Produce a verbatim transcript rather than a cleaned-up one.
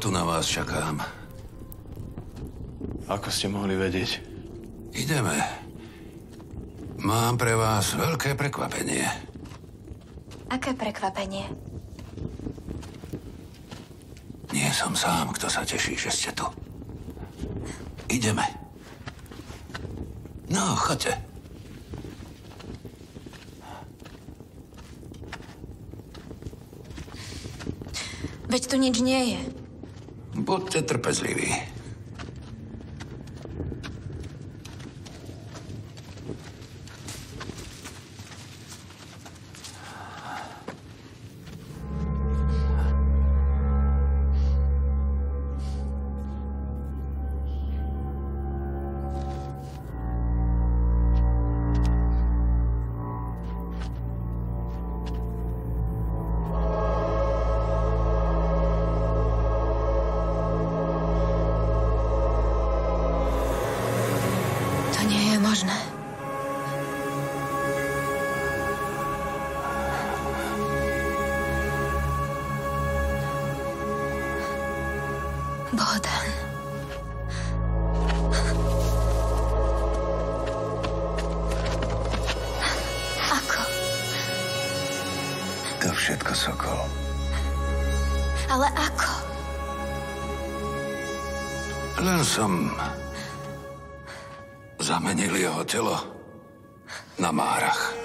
tu na vás čakám. Ako ste mohli vedieť? Ideme. Mám pre vás veľké prekvapenie. Aké prekvapenie? Nie som sám, kto sa teší, že ste tu. Ideme. No, choďte. Veď tu nič nie je. Buďte trpezliví. Bohdan. Ako? To všetko, Sokol. Ale ako? Len som zamenil jeho telo na Márach.